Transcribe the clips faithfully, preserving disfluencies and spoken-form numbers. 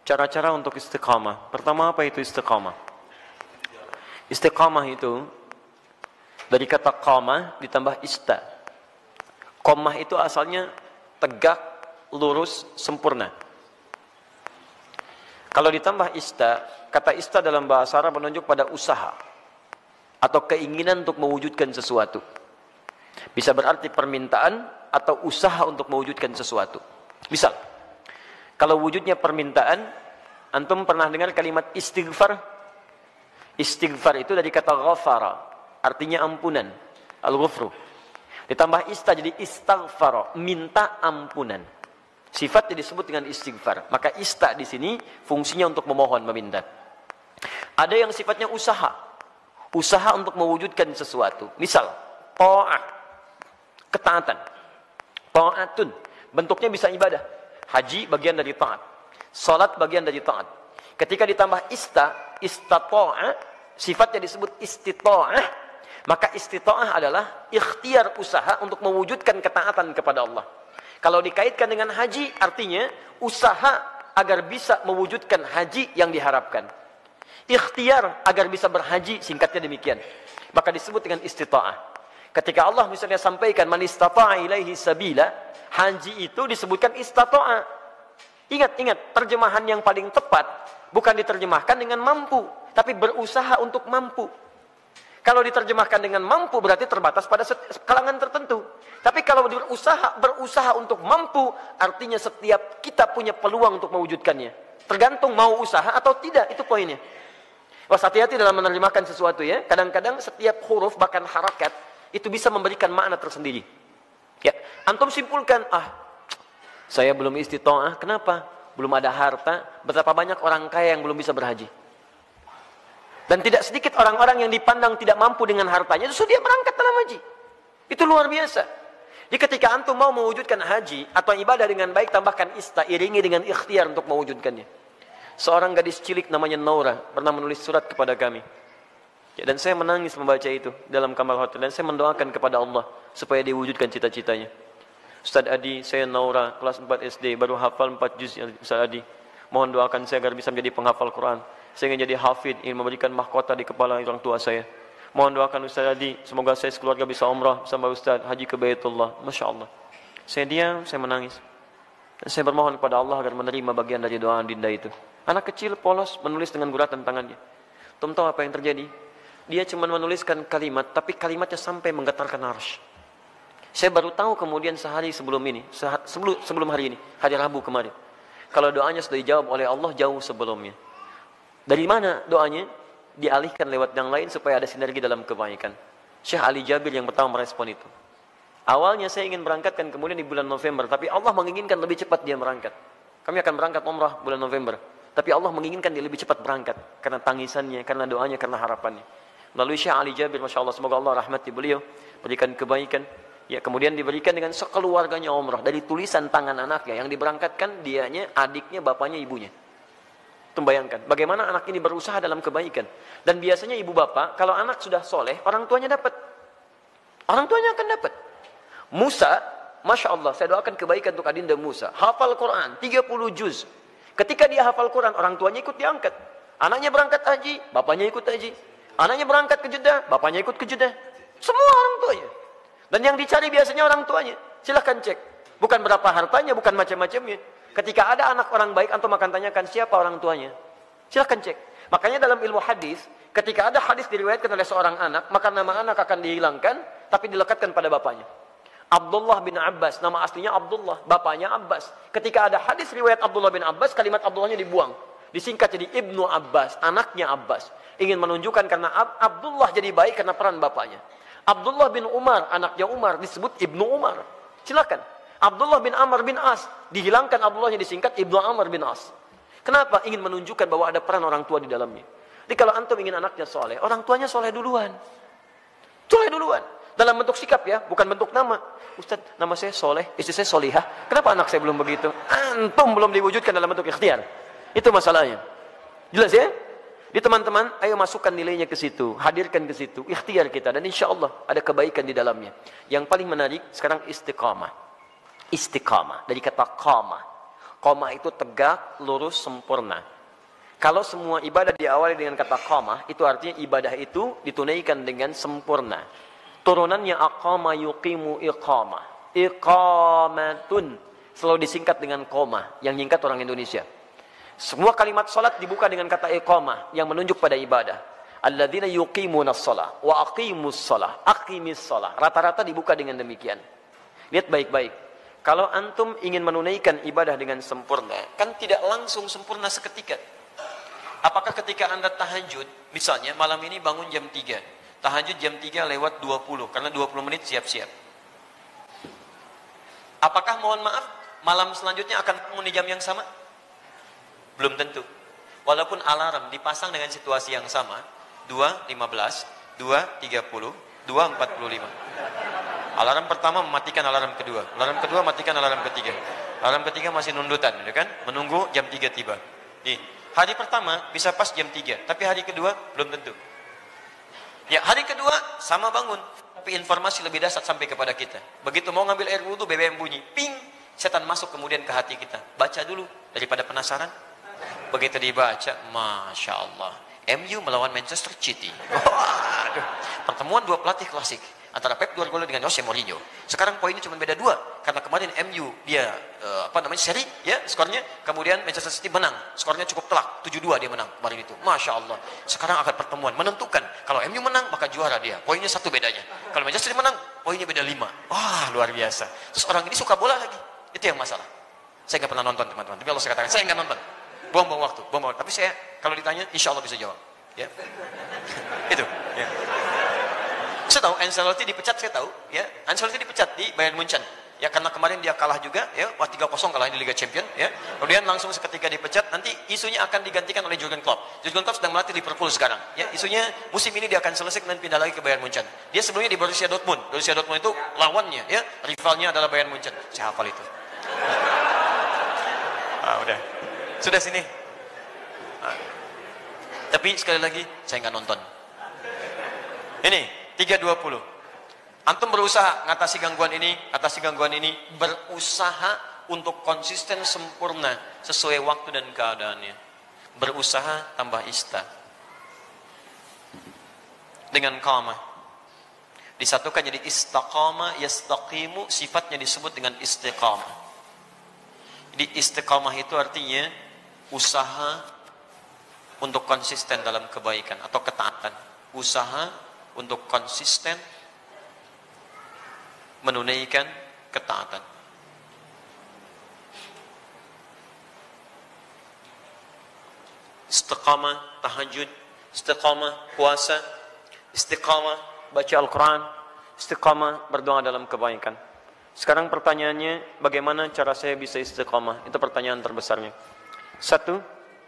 Cara-cara untuk istiqamah. Pertama, apa itu istiqamah? Istiqamah itu dari kata qamah ditambah ista. Qamah itu asalnya tegak, lurus, sempurna. Kalau ditambah ista, kata ista dalam bahasa Arab menunjuk pada usaha atau keinginan untuk mewujudkan sesuatu. Bisa berarti permintaan atau usaha untuk mewujudkan sesuatu. Misal, kalau wujudnya permintaan, antum pernah dengar kalimat istighfar? Istighfar itu dari kata ghafara, artinya ampunan, al-ghufru. Ditambah ista jadi istaghfara, minta ampunan. Sifatnya disebut dengan istighfar. Maka ista di sini fungsinya untuk memohon, meminta. Ada yang sifatnya usaha. Usaha untuk mewujudkan sesuatu. Misal, ta'ah, ketaatan. Ta'atun, bentuknya bisa ibadah. Haji bagian dari taat. Salat bagian dari taat. Ketika ditambah ista, istata'a, sifatnya disebut istita'ah. Maka istita'ah adalah ikhtiar usaha untuk mewujudkan ketaatan kepada Allah. Kalau dikaitkan dengan haji, artinya usaha agar bisa mewujudkan haji yang diharapkan. Ikhtiar agar bisa berhaji, singkatnya demikian. Maka disebut dengan istita'ah. Ketika Allah misalnya sampaikan, man istata'a ilaihi sabila, haji itu disebutkan istata'a. Ingat, ingat, terjemahan yang paling tepat bukan diterjemahkan dengan mampu, tapi berusaha untuk mampu. Kalau diterjemahkan dengan mampu berarti terbatas pada kalangan tertentu. Tapi kalau berusaha, berusaha untuk mampu, artinya setiap kita punya peluang untuk mewujudkannya. Tergantung mau usaha atau tidak, itu poinnya. Was, hati-hati dalam menerjemahkan sesuatu ya. Kadang-kadang setiap huruf bahkan harakat itu bisa memberikan makna tersendiri. Ya, antum simpulkan, ah, saya belum istita'ah, kenapa? Belum ada harta. Betapa banyak orang kaya yang belum bisa berhaji. Dan tidak sedikit orang-orang yang dipandang tidak mampu dengan hartanya, justru dia berangkat dalam haji. Itu luar biasa. Jadi ketika antum mau mewujudkan haji atau ibadah dengan baik, tambahkan ista, iringi dengan ikhtiar untuk mewujudkannya. Seorang gadis cilik namanya Naura pernah menulis surat kepada kami. Ya, dan saya menangis membaca itu dalam kamar hotel. Dan saya mendoakan kepada Allah supaya diwujudkan cita-citanya. Ustaz Adi, saya Naura, kelas empat S D, baru hafal empat juz ya Ustaz Adi. Mohon doakan saya agar bisa menjadi penghafal Quran. Saya ingin jadi hafid, ingin memberikan mahkota di kepala orang tua saya. Mohon doakan Ustaz Adi, semoga saya sekeluarga bisa umrah bersama Ustaz, haji ke Baitullah. Masya Allah. Saya diam, saya menangis. Dan saya bermohon kepada Allah agar menerima bagian dari doa dinda itu. Anak kecil polos menulis dengan guratan tangannya. Tum tahu apa yang terjadi? Dia cuma menuliskan kalimat, tapi kalimatnya sampai menggetarkan arsy. Saya baru tahu kemudian sehari sebelum ini, sebelum, sebelum hari ini, hari Rabu kemarin. Kalau doanya sudah dijawab oleh Allah jauh sebelumnya. Dari mana doanya? Dialihkan lewat yang lain supaya ada sinergi dalam kebaikan. Syekh Ali Jabir yang pertama merespon itu. Awalnya saya ingin berangkatkan kemudian di bulan November, tapi Allah menginginkan lebih cepat dia berangkat. Kami akan berangkat umrah bulan November, tapi Allah menginginkan dia lebih cepat berangkat karena tangisannya, karena doanya, karena harapannya. Melalui Syekh Ali Jabir, Masya Allah, semoga Allah rahmati beliau, berikan kebaikan. Ya, kemudian diberikan dengan sekeluarganya umrah dari tulisan tangan anaknya yang diberangkatkan, dianya, adiknya, bapaknya, ibunya. Bayangkan bagaimana anak ini berusaha dalam kebaikan. Dan biasanya ibu bapak, kalau anak sudah soleh, orang tuanya dapat. Orang tuanya akan dapat. Musa, Masya Allah, saya doakan kebaikan untuk adinda Musa. Hafal Quran, tiga puluh juz. Ketika dia hafal Quran, orang tuanya ikut diangkat. Anaknya berangkat haji, bapaknya ikut haji. Anaknya berangkat ke Jeddah, bapaknya ikut ke Jeddah. Semua orang tuanya. Dan yang dicari biasanya orang tuanya. Silahkan cek. Bukan berapa hartanya, bukan macam-macamnya. Ketika ada anak orang baik, antum akan tanyakan siapa orang tuanya. Silahkan cek. Makanya dalam ilmu hadis, ketika ada hadis diriwayatkan oleh seorang anak, maka nama anak akan dihilangkan, tapi dilekatkan pada bapaknya. Abdullah bin Abbas, nama aslinya Abdullah, bapaknya Abbas. Ketika ada hadis riwayat Abdullah bin Abbas, kalimat Abdullahnya dibuang. Disingkat jadi Ibnu Abbas, anaknya Abbas. Ingin menunjukkan karena Abdullah jadi baik karena peran bapaknya. Abdullah bin Umar, anaknya Umar, disebut Ibnu Umar. Silakan. Abdullah bin Amr bin As, dihilangkan Abdullahnya, disingkat Ibnu Amr bin As. Kenapa? Ingin menunjukkan bahwa ada peran orang tua di dalamnya. Jadi kalau antum ingin anaknya soleh, orang tuanya soleh duluan. Soleh duluan. Dalam bentuk sikap ya, bukan bentuk nama. Ustaz, nama saya soleh, istri saya solihah. Kenapa anak saya belum begitu? Antum belum diwujudkan dalam bentuk ikhtiar. Itu masalahnya. Jelas ya? Di teman-teman, ayo masukkan nilainya ke situ, hadirkan ke situ, ikhtiar kita, dan insya Allah ada kebaikan di dalamnya. Yang paling menarik sekarang istiqamah. Istiqamah dari kata qamah. Qomah itu tegak, lurus, sempurna. Kalau semua ibadah diawali dengan kata qomah, itu artinya ibadah itu ditunaikan dengan sempurna. Turunannya aqama yuqimu iqamah. Iqamatun selalu disingkat dengan qomah, yang nyingkat orang Indonesia. Semua kalimat salat dibuka dengan kata iqamah yang menunjuk pada ibadah. Alladzina yuqimunas shalah wa aqimus shalah, aqimis shalah. Rata-rata dibuka dengan demikian. Lihat baik-baik. Kalau antum ingin menunaikan ibadah dengan sempurna, kan tidak langsung sempurna seketika. Apakah ketika Anda tahajud, misalnya malam ini bangun jam tiga, tahajud jam tiga lewat dua puluh, karena dua puluh menit siap-siap. Apakah mohon maaf, malam selanjutnya akan bangun di jam yang sama? Belum tentu. Walaupun alarm dipasang dengan situasi yang sama, dua lima belas, dua tiga puluh, dua empat puluh lima. Alarm pertama mematikan alarm kedua, alarm kedua matikan alarm ketiga, alarm ketiga masih nundutan, ya kan? Menunggu jam tiga tiba. Nih, hari pertama bisa pas jam tiga, tapi hari kedua belum tentu. Ya, hari kedua sama bangun, tapi informasi lebih dahsyat sampai kepada kita. Begitu mau ngambil air wudhu, B B M bunyi, ping, setan masuk kemudian ke hati kita. Baca dulu daripada penasaran. Begitu dibaca, Masya Allah, M U melawan Manchester City. Waduh, pertemuan dua pelatih klasik antara Pep Guardiola dengan Jose Mourinho. Sekarang poinnya cuma beda dua, karena kemarin M U dia uh, apa namanya seri ya skornya, kemudian Manchester City menang, skornya cukup telak, tujuh dua dia menang kemarin itu. Masya Allah. Sekarang akan pertemuan menentukan, kalau M U menang maka juara dia, poinnya satu bedanya. Kalau Manchester City menang, poinnya beda lima. Wah, luar biasa. Terus orang ini suka bola lagi, itu yang masalah. Saya nggak pernah nonton teman-teman, tapi kalau saya katakan saya nggak nonton, buang-buang waktu, buang-buang. Tapi saya kalau ditanya, insya Allah bisa jawab. Ya, itu. Ya. Saya tahu Ancelotti dipecat, saya tahu. Ya, Ancelotti dipecat di Bayern Munchen. Ya, karena kemarin dia kalah juga. Ya, wah tiga kosong kalah di Liga Champions. Ya, kemudian langsung seketika dipecat. Nanti isunya akan digantikan oleh Jurgen Klopp. Jurgen Klopp sedang melatih Liverpool sekarang. Ya, isunya musim ini dia akan selesai dan pindah lagi ke Bayern Munchen. Dia sebelumnya di Borussia Dortmund. Borussia Dortmund itu lawannya, ya, rivalnya adalah Bayern Munchen. Saya hafal itu. Ah, udah. Sudah sini. Ah. Tapi sekali lagi saya nggak nonton. Ini tiga dua puluh. Antum berusaha ngatasi gangguan ini, atasi gangguan ini, berusaha untuk konsisten sempurna sesuai waktu dan keadaannya. Berusaha tambah ista. Dengan qamah. Disatukan jadi istaqama, yastaqimu, sifatnya disebut dengan istiqamah. Jadi istiqamah itu artinya usaha untuk konsisten dalam kebaikan atau ketaatan. Usaha untuk konsisten menunaikan ketaatan. Istiqamah tahajud, istiqamah puasa, istiqamah baca Al-Quran, istiqamah berdoa dalam kebaikan. Sekarang pertanyaannya, bagaimana cara saya bisa istiqamah? Itu pertanyaan terbesarnya. Satu,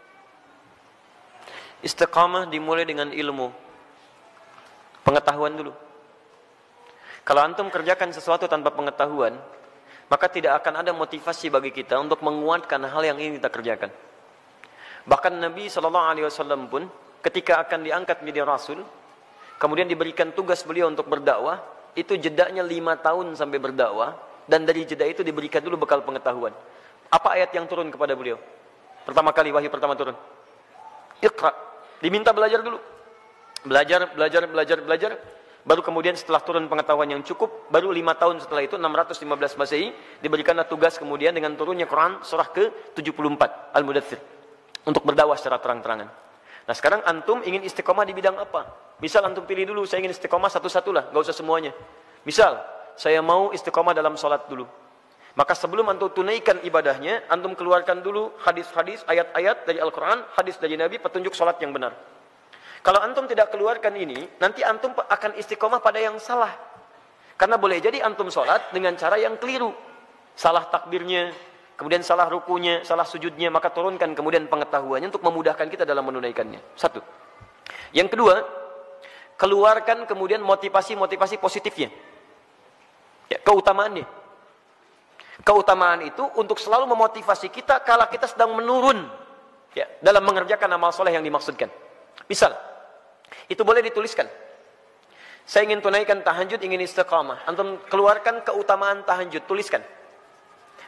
istiqamah dimulai dengan ilmu, pengetahuan dulu. Kalau antum kerjakan sesuatu tanpa pengetahuan, maka tidak akan ada motivasi bagi kita untuk menguatkan hal yang ingin kita kerjakan. Bahkan Nabi shallallahu alaihi wasallam pun ketika akan diangkat menjadi Rasul, kemudian diberikan tugas beliau untuk berdakwah, itu jedanya lima tahun sampai berdakwah, dan dari jeda itu diberikan dulu bekal pengetahuan. Apa ayat yang turun kepada beliau? Pertama kali wahyu pertama turun, Iqra. Diminta belajar dulu. Belajar, belajar, belajar, belajar. Baru kemudian setelah turun pengetahuan yang cukup, baru lima tahun setelah itu, enam ratus lima belas Masehi, diberikanlah tugas kemudian dengan turunnya Quran surah ke tujuh puluh empat, Al-Mudaththir, untuk berdakwah secara terang-terangan. Nah sekarang antum ingin istiqomah di bidang apa? Misal antum pilih dulu, saya ingin istiqomah satu-satulah, gak usah semuanya. Misal, saya mau istiqomah dalam sholat dulu. Maka sebelum antum tunaikan ibadahnya, antum keluarkan dulu hadis-hadis, ayat-ayat dari Al-Quran, hadis dari Nabi, petunjuk sholat yang benar. Kalau antum tidak keluarkan ini, nanti antum akan istiqomah pada yang salah. Karena boleh jadi antum sholat dengan cara yang keliru. Salah takbirnya, kemudian salah rukunya, salah sujudnya, maka turunkan kemudian pengetahuannya untuk memudahkan kita dalam menunaikannya. Satu. Yang kedua, keluarkan kemudian motivasi-motivasi positifnya. Ya, keutamaannya. Keutamaan itu untuk selalu memotivasi kita kala kita sedang menurun, ya, dalam mengerjakan amal soleh yang dimaksudkan. Misal, itu boleh dituliskan. Saya ingin tunaikan tahajud, ingin istiqamah. Antum keluarkan keutamaan tahajud, tuliskan.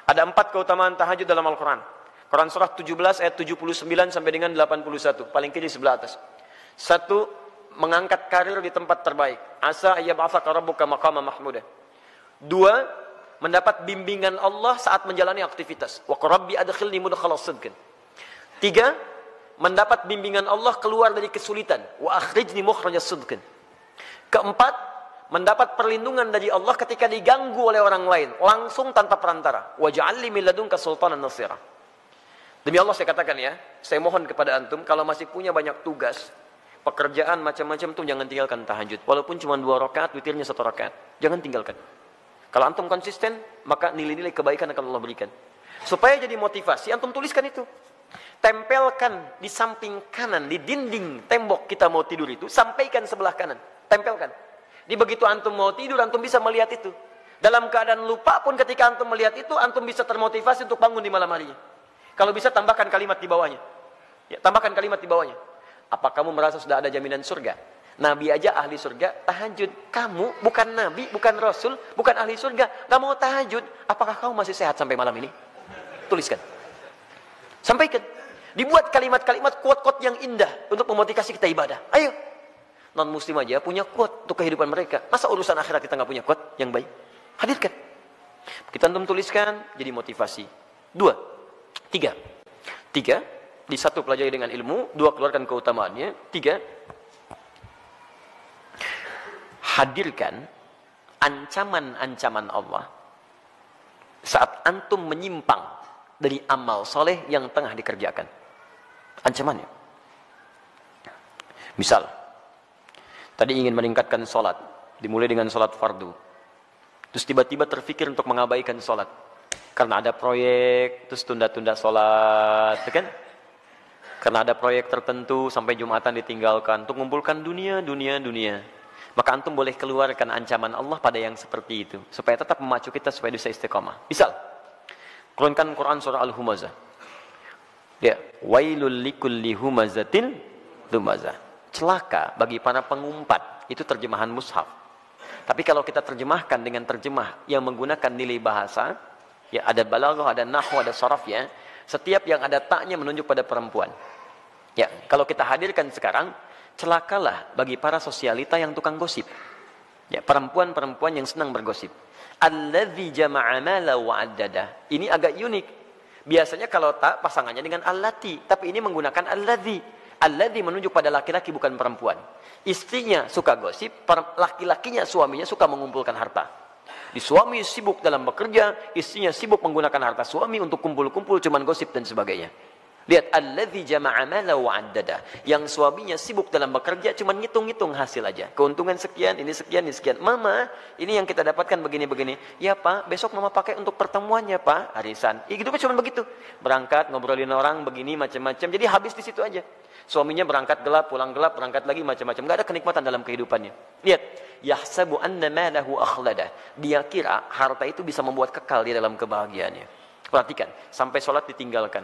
Ada empat keutamaan tahajud dalam Al-Quran. Quran surah tujuh belas ayat tujuh puluh sembilan sampai dengan delapan puluh satu. Paling kiri sebelah atas. Satu, mengangkat karir di tempat terbaik. Asa ayyab'atsaka rabbuka maqaman mahmuda. Dua, mendapat bimbingan Allah saat menjalani aktivitas. Wa rabbi adkhilni mudkhala sidqin. Tiga, mendapat bimbingan Allah keluar dari kesulitan. Wa akhrijni mukhraja sidqin. Keempat, mendapat perlindungan dari Allah ketika diganggu oleh orang lain, langsung tanpa perantara. Waj'alni min ladunka sultanan nasira. Demi Allah saya katakan ya, saya mohon kepada antum kalau masih punya banyak tugas, pekerjaan macam-macam tuh jangan tinggalkan tahajud. Walaupun cuma dua rakaat, witirnya satu rakaat. Jangan tinggalkan. Kalau antum konsisten, maka nilai-nilai kebaikan akan Allah berikan. Supaya jadi motivasi, antum tuliskan itu. Tempelkan di samping kanan, di dinding tembok kita mau tidur itu, sampaikan sebelah kanan. Tempelkan. Di begitu antum mau tidur, antum bisa melihat itu. Dalam keadaan lupa pun ketika antum melihat itu, antum bisa termotivasi untuk bangun di malam harinya. Kalau bisa tambahkan kalimat di bawahnya. Ya, tambahkan kalimat di bawahnya. Apa kamu merasa sudah ada jaminan surga? Nabi aja ahli surga, tahajud. Kamu bukan nabi, bukan rasul, bukan ahli surga, gak mau tahajud. Apakah kamu masih sehat sampai malam ini? Tuliskan. Sampaikan. Dibuat kalimat-kalimat quote-quote yang indah untuk memotivasi kita ibadah. Ayo. Non muslim aja punya quote untuk kehidupan mereka. Masa urusan akhirat kita nggak punya quote yang baik? Hadirkan. Kita antum tuliskan jadi motivasi. Dua, tiga, tiga. Di satu pelajari dengan ilmu, dua keluarkan keutamaannya, tiga hadirkan ancaman-ancaman Allah saat antum menyimpang dari amal soleh yang tengah dikerjakan. Ancamannya. Misal, tadi ingin meningkatkan sholat, dimulai dengan sholat fardu. Terus tiba-tiba terfikir untuk mengabaikan sholat. Karena ada proyek, terus tunda-tunda sholat. Kan? Karena ada proyek tertentu, sampai Jumatan ditinggalkan. Untuk mengumpulkan dunia, dunia, dunia. Maka antum boleh keluarkan ancaman Allah pada yang seperti itu. Supaya tetap memacu kita supaya bisa istiqamah. Misal, keluarkan Quran surah Al-Humazah. Ya, wailul likulli humazatin lumazah. Celaka bagi para pengumpat. Itu terjemahan mushaf. Tapi kalau kita terjemahkan dengan terjemah yang menggunakan nilai bahasa, ya ada balaghah, ada nahwu, ada sharaf ya. Setiap yang ada taknya menunjuk pada perempuan. Ya, kalau kita hadirkan sekarang, celakalah bagi para sosialita yang tukang gosip. Ya, perempuan-perempuan yang senang bergosip. Alladzi jama'a mala wa addada. Ini agak unik. Biasanya kalau tak pasangannya dengan allati, tapi ini menggunakan alladzi. Alladzi menunjuk pada laki-laki bukan perempuan. Istrinya suka gosip, laki-lakinya suaminya suka mengumpulkan harta. Di suami sibuk dalam bekerja, istrinya sibuk menggunakan harta suami untuk kumpul-kumpul cuman gosip dan sebagainya. Lihat, alladzi jama'a mala wa addada. Yang suaminya sibuk dalam bekerja cuman ngitung-ngitung hasil aja. Keuntungan sekian, ini sekian, ini sekian. Mama, ini yang kita dapatkan begini-begini. Ya Pak, besok mama pakai untuk pertemuannya Pak, arisan. Ya gitu kan cuman begitu. Berangkat ngobrolin orang begini macam-macam. Jadi habis di situ aja. Suaminya berangkat gelap, pulang gelap, berangkat lagi macam-macam. Enggak ada kenikmatan dalam kehidupannya. Lihat, yahsabu anna malahu akhlada. Dia kira harta itu bisa membuat kekal di dalam kebahagiaannya. Perhatikan, sampai sholat ditinggalkan.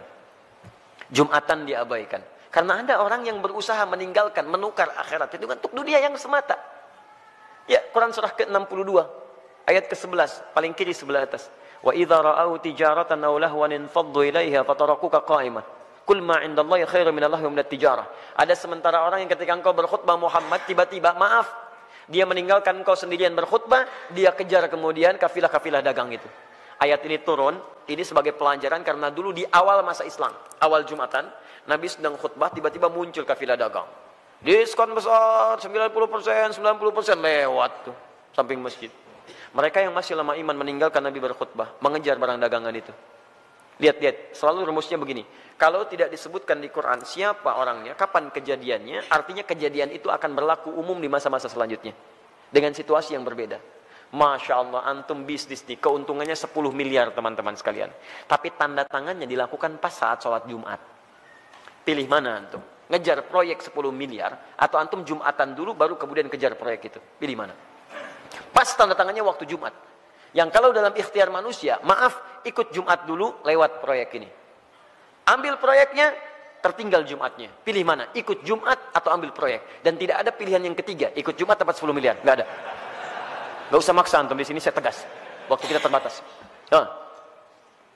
Jumatan diabaikan. Karena ada orang yang berusaha meninggalkan, menukar akhirat itu untuk dunia yang semata. Ya, Quran surah ke enam puluh dua, ayat ke sebelas, paling kiri sebelah atas. Wa idza ra'au tijaratan aw lahwan infaddu ilaiha fatarakuka qa'imah. Qul ma 'indallahi khairum minallahi wa minat tijarah. Ada sementara orang yang ketika engkau berkhutbah Muhammad, tiba-tiba maaf, dia meninggalkan engkau sendirian berkhutbah, dia kejar kemudian kafilah-kafilah dagang itu. Ayat ini turun, ini sebagai pelajaran karena dulu di awal masa Islam, awal Jumatan, Nabi sedang khutbah, tiba-tiba muncul kafilah dagang. Diskon besar, sembilan puluh persen, sembilan puluh persen, lewat tuh, samping masjid. Mereka yang masih lama iman meninggalkan Nabi berkhutbah, mengejar barang dagangan itu. Lihat-lihat, selalu rumusnya begini. Kalau tidak disebutkan di Quran siapa orangnya, kapan kejadiannya, artinya kejadian itu akan berlaku umum di masa-masa selanjutnya. Dengan situasi yang berbeda. Masya Allah, antum bisnis nih, keuntungannya sepuluh miliar teman-teman sekalian. Tapi tanda tangannya dilakukan pas saat sholat Jumat. Pilih mana antum? Ngejar proyek sepuluh miliar, atau antum Jumatan dulu baru kemudian kejar proyek itu? Pilih mana? Pas tanda tangannya waktu Jumat. Yang kalau dalam ikhtiar manusia, maaf, ikut Jumat dulu lewat proyek ini. Ambil proyeknya, tertinggal Jumatnya. Pilih mana? Ikut Jumat atau ambil proyek? Dan tidak ada pilihan yang ketiga, ikut Jumat dapat sepuluh miliar. Nggak ada. Gak usah maksa antum, di sini saya tegas. Waktu kita terbatas. Nah.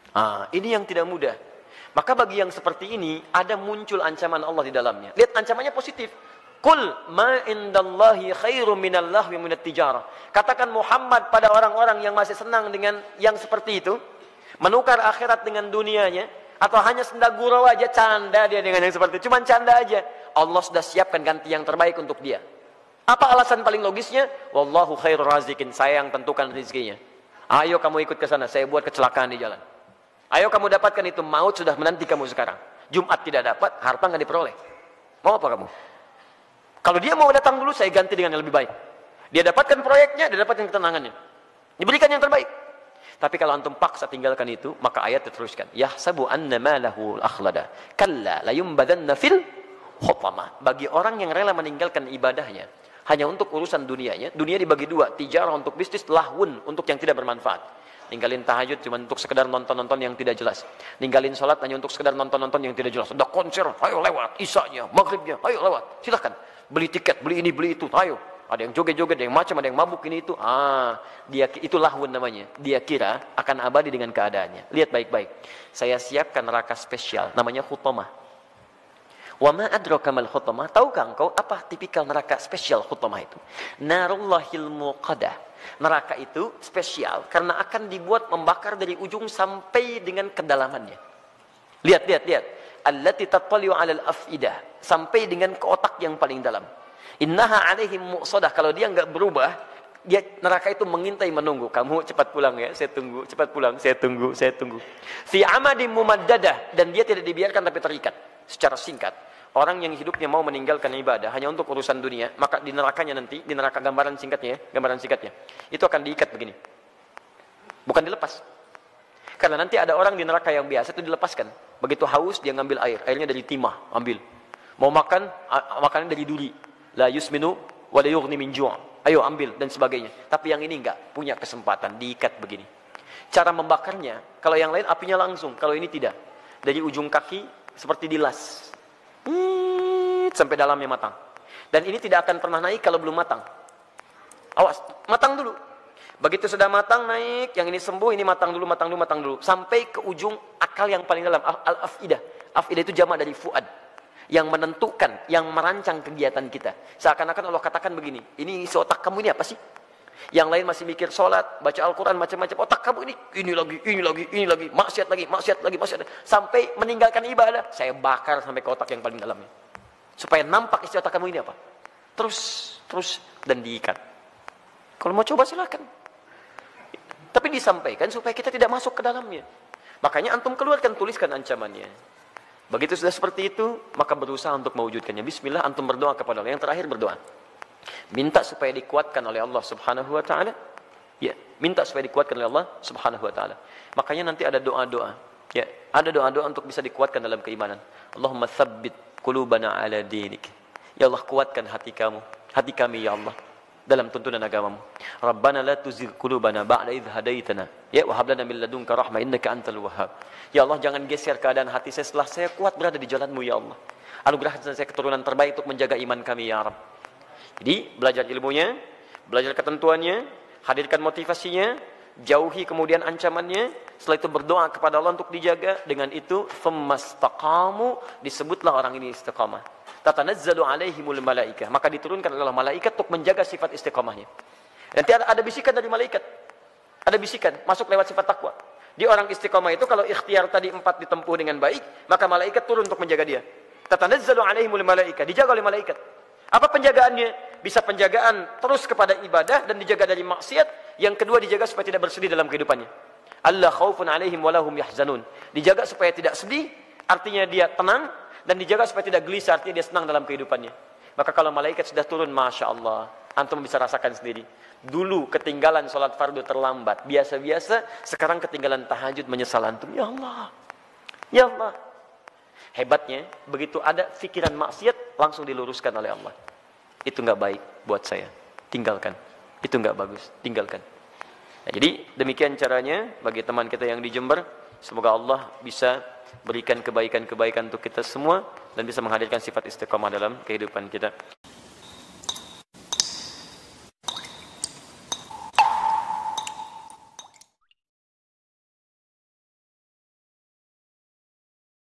Ah, ini yang tidak mudah. Maka bagi yang seperti ini, ada muncul ancaman Allah di dalamnya. Lihat ancamannya positif. Qul ma indallahi khairum minal lahwi minat tijarah. Katakan Muhammad pada orang-orang yang masih senang dengan yang seperti itu, menukar akhirat dengan dunianya, atau hanya senda gurau aja, canda dia dengan yang seperti itu, cuman canda aja. Allah sudah siapkan ganti yang terbaik untuk dia. Apa alasan paling logisnya? Wallahu khairur razikin, saya yang tentukan rezekinya. Ayo kamu ikut ke sana, saya buat kecelakaan di jalan. Ayo kamu dapatkan itu, maut sudah menanti kamu sekarang. Jumat tidak dapat, harta nggak diperoleh. Mau apa kamu? Kalau dia mau datang dulu, saya ganti dengan yang lebih baik. Dia dapatkan proyeknya, dia dapatkan ketenangannya. Diberikan yang terbaik. Tapi kalau antum paksa tinggalkan itu, maka ayat diteruskan. Yahsabu anna malahu akhlada. Kalla layumbadanna fil khutama. Bagi orang yang rela meninggalkan ibadahnya, hanya untuk urusan dunianya, dunia dibagi dua. Tijarah untuk bisnis, lahun untuk yang tidak bermanfaat. Ninggalin tahajud cuma untuk sekedar nonton-nonton yang tidak jelas. Ninggalin sholat hanya untuk sekedar nonton-nonton yang tidak jelas. Ada konser, ayo lewat. Isanya, maghribnya, ayo lewat. Silahkan. Beli tiket, beli ini, beli itu, ayo. Ada yang joget-joget, ada yang macam, ada yang mabuk ini itu. Ah, dia itu lahun namanya. Dia kira akan abadi dengan keadaannya. Lihat baik-baik. Saya siapkan neraka spesial, namanya khutamah. Wa ma adraka mal khutamah? Tahukah engkau apa tipikal neraka spesial khutamah itu? Narullahil muqadah. Neraka itu spesial karena akan dibuat membakar dari ujung sampai dengan kedalamannya. Lihat, lihat, lihat. Allati tattali'u 'alal afidah, sampai dengan ke otak yang paling dalam. Innaha 'alaihim mu'sadah. Kalau dia enggak berubah, dia neraka itu mengintai menunggu. Kamu cepat pulang ya, saya tunggu. Cepat pulang, saya tunggu, saya tunggu. Fi amadim mumaddadah, dan dia tidak dibiarkan tapi terikat secara singkat. Orang yang hidupnya mau meninggalkan ibadah hanya untuk urusan dunia, maka di nerakanya nanti, di neraka gambaran singkatnya, ya, gambaran singkatnya, itu akan diikat begini. Bukan dilepas. Karena nanti ada orang di neraka yang biasa itu dilepaskan. Begitu haus dia ngambil air, airnya dari timah, ambil. Mau makan, makanan dari duri. La yusminu wa la yughni min ju'. Ayo ambil dan sebagainya. Tapi yang ini enggak punya kesempatan, diikat begini. Cara membakarnya, kalau yang lain apinya langsung, kalau ini tidak. Dari ujung kaki seperti dilas. Hmm, sampai dalamnya matang. Dan ini tidak akan pernah naik kalau belum matang. Awas, matang dulu. Begitu sudah matang naik, yang ini sembuh, ini matang dulu, matang dulu, matang dulu. Sampai ke ujung akal yang paling dalam, al-afidah. Afidah itu jamak dari fuad. Yang menentukan, yang merancang kegiatan kita. Seakan-akan Allah katakan begini, ini isi otak kamu ini apa sih? Yang lain masih mikir sholat, baca Al-Quran, macam-macam. Otak kamu ini, ini lagi, ini lagi, ini lagi. Maksiat lagi, maksiat lagi, maksiat lagi. Sampai meninggalkan ibadah, saya bakar sampai ke otak yang paling dalamnya. Supaya nampak isi otak kamu ini apa. Terus, terus, dan diikat. Kalau mau coba silakan. Tapi disampaikan supaya kita tidak masuk ke dalamnya. Makanya antum keluarkan, tuliskan ancamannya. Begitu sudah seperti itu, maka berusaha untuk mewujudkannya. Bismillah, antum berdoa kepada Allah. Yang terakhir berdoa. Minta supaya dikuatkan oleh Allah Subhanahu wa taala. Ya, minta supaya dikuatkan oleh Allah Subhanahu wa taala. Makanya nanti ada doa-doa. Ya, ada doa-doa untuk bisa dikuatkan dalam keimanan. Allahumma tsabbit qulubana ala dinik. Ya Allah, kuatkan hati kamu, hati kami ya Allah dalam tuntunan agamamu. Rabbana la tuzigh qulubana ba'da idh hadaitana. Ya, wa hab lana min ladunka rahmah innaka antal wahhab. Ya Allah, jangan geser keadaan hati saya setelah saya kuat berada di jalan-Mu ya Allah. Anugerahkan saya keturunan terbaik untuk menjaga iman kami ya Rabb. Jadi, belajar ilmunya, belajar ketentuannya, hadirkan motivasinya, jauhi kemudian ancamannya, setelah itu berdoa kepada Allah untuk dijaga. Dengan itu, famastaqamu, disebutlah orang ini istiqamah. Tatanazzalu alaihimul malaikah, maka diturunkan oleh malaikat untuk menjaga sifat istiqamahnya. Nanti ada, ada bisikan dari malaikat. Ada bisikan, masuk lewat sifat takwa. Di orang istiqamah itu, kalau ikhtiar tadi empat ditempuh dengan baik, maka malaikat turun untuk menjaga dia. Tatanazzalu alaihimul malaikah, dijaga oleh malaikat. Apa penjagaannya? Bisa penjagaan terus kepada ibadah dan dijaga dari maksiat. Yang kedua, dijaga supaya tidak bersedih dalam kehidupannya. Allah khaufun alaihim walahum yahzanun. Dijaga supaya tidak sedih, artinya dia tenang. Dan dijaga supaya tidak gelisah, artinya dia senang dalam kehidupannya. Maka kalau malaikat sudah turun, Masya Allah, antum bisa rasakan sendiri. Dulu ketinggalan sholat fardu terlambat, biasa-biasa. Sekarang ketinggalan tahajud, menyesal antum. Ya Allah, ya Allah. Hebatnya, begitu ada pikiran maksiat, langsung diluruskan oleh Allah. Itu nggak baik buat saya, tinggalkan. Itu nggak bagus, tinggalkan. Nah, jadi demikian caranya bagi teman kita yang di Jember. Semoga Allah bisa berikan kebaikan-kebaikan untuk kita semua dan bisa menghadirkan sifat istiqamah dalam kehidupan kita.